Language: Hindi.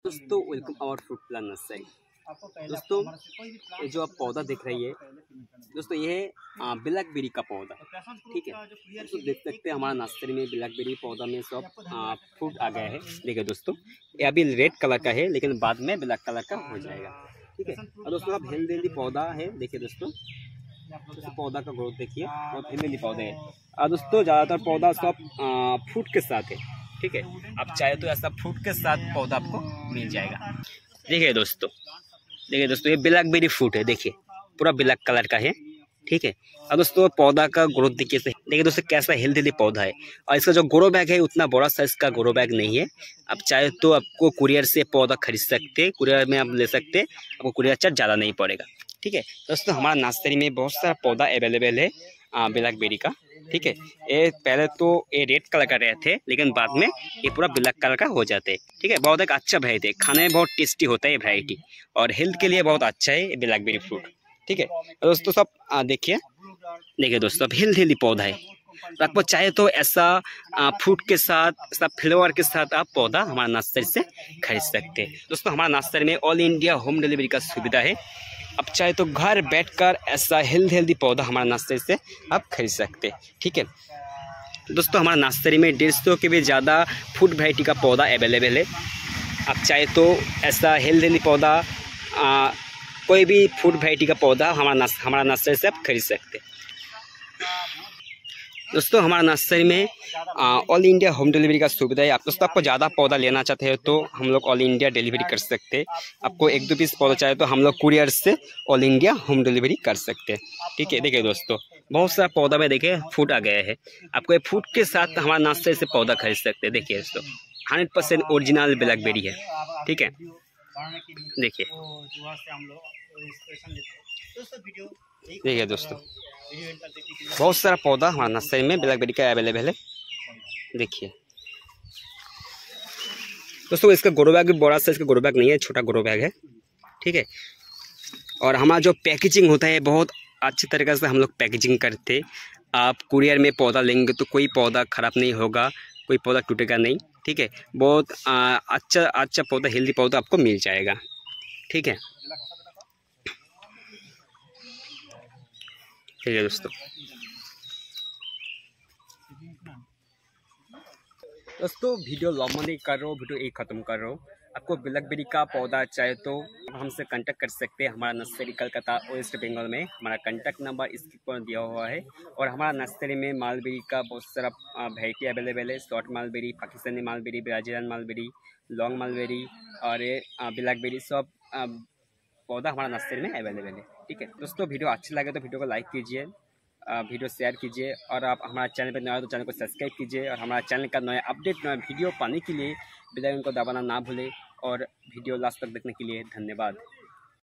दोस्तों welcome our fruit plant nursery. दोस्तों ये जो आप पौधा देख रही है दोस्तों, ये है ब्लैकबेरी का पौधा। ठीक है दोस्तों, देख सकते हैं हमारा नर्सरी में ब्लैकबेरी पौधा में सब फ्रूट आ गया है। देखिए दोस्तों, ये अभी रेड कलर का है लेकिन बाद में ब्लैक कलर का हो जाएगा। ठीक है, और दोस्तों आप हेल्दी पौधा है। देखिए दोस्तों पौधा का ग्रोथ देखिए, बहुत हेल्दी पौधे है। और दोस्तों ज़्यादातर पौधा सब फ्रूट के साथ है। ठीक है, आप चाहे तो ऐसा फ्रूट के साथ पौधा आपको मिल जाएगा। देखिए दोस्तों, ये ब्लैकबेरी फ्रूट है। देखिए पूरा ब्लैक कलर का है। ठीक है, और दोस्तों पौधा का ग्रोथ देखिए दोस्तों कैसा हेल्दी पौधा है। और इसका जो ग्रो बैग है उतना बड़ा साइज का ग्रो बैग नहीं है। आप चाहे तो आपको कुरियर से पौधा खरीद सकते, कुरियर में आप ले सकते, आपको कुरियर चार्ज ज़्यादा नहीं पड़ेगा। ठीक है दोस्तों, हमारा नर्सरी में बहुत सारा पौधा अवेलेबल है ब्लैकबेरी का। ठीक है, ये पहले तो ये रेड कलर का रहे थे लेकिन बाद में ये पूरा ब्लैक कलर का हो जाते हैं। ठीक है, बहुत एक अच्छा वैरायटी है, खाने में बहुत टेस्टी होता है ये वैरायटी, और हेल्थ के लिए बहुत अच्छा है ये ब्लैकबेरी फ्रूट। ठीक है दोस्तों, सब देखिए दोस्तों अब हेल्दी पौधा है। तो आपको चाहे तो ऐसा फ्रूट के साथ, ऐसा फ्लेवर के साथ आप पौधा हमारा नर्सरी से खरीद सकते हैं। दोस्तों हमारा नर्सरी में ऑल इंडिया होम डिलीवरी का सुविधा है। आप चाहे तो घर बैठकर ऐसा हेल्दी पौधा हमारा नर्सरी से आप खरीद सकते हैं। ठीक है दोस्तों, हमारा नर्सरी में 150 के भी ज़्यादा फूड वैरायटी का पौधा अवेलेबल है। आप चाहे तो ऐसा हेल्दी पौधा कोई भी फूड वैरायटी का पौधा हमारा नर्सरी से आप खरीद सकते हैं। दोस्तों हमारा नर्सरी में ऑल इंडिया होम डिलीवरी का सुविधा है। दोस्तों आपको ज़्यादा पौधा लेना चाहते हैं तो हम लोग ऑल इंडिया डिलीवरी कर सकते हैं। आपको 1-2 पीस पौधा चाहे तो हम लोग कुरियर से ऑल इंडिया होम डिलीवरी कर सकते हैं। ठीक है, देखिए दोस्तों बहुत सारा पौधा में देखिए फूट आ गया है। आपको ये फूट के साथ हमारा नर्सरी से पौधा खरीद सकते हैं। देखिए दोस्तों 100% ओरिजिनल ब्लैकबेरी है। ठीक है, देखिए दोस्तों बहुत सारा पौधा हमारा नर्सरी में ब्लैकबेरी का अवेलेबल है। देखिए दोस्तों, इसका ग्रो बैग भी बड़ा साइज का ग्रो बैग नहीं है, छोटा ग्रो बैग है। ठीक है, और हमारा जो पैकेजिंग होता है बहुत अच्छी तरीके से हम लोग पैकेजिंग करते। आप कुरियर में पौधा लेंगे तो कोई पौधा ख़राब नहीं होगा, कोई पौधा टूटेगा नहीं। ठीक है, बहुत अच्छा पौधा, हेल्दी पौधा आपको मिल जाएगा। ठीक है दोस्तों वीडियो लंबा नहीं कर रहा हूँ, वीडियो एक ख़त्म कर रहा हूँ। आपको ब्लैकबेरी का पौधा चाहे तो हमसे कांटेक्ट कर सकते हैं। हमारा नर्सरी कलकत्ता वेस्ट बंगाल में, हमारा कांटेक्ट नंबर स्क्रीन पर दिया हुआ है। और हमारा नर्सरी में मालबेरी का बहुत सारा वैरायटी अवेलेबल है। Short mulberry, Pakistani mulberry, Brazilian mulberry, long mulberry और ब्लैकबेरी, सब पौधा हमारा नर्सरी में अवेलेबल है। ठीक है दोस्तों, वीडियो अच्छी लगे तो वीडियो को लाइक कीजिए, वीडियो शेयर कीजिए, और आप हमारे चैनल पर नया हो तो चैनल को सब्सक्राइब कीजिए। और हमारा चैनल का नया अपडेट, नया वीडियो पाने के लिए बेल आइकन को दबाना ना भूलें। और वीडियो लास्ट तक देखने के लिए धन्यवाद।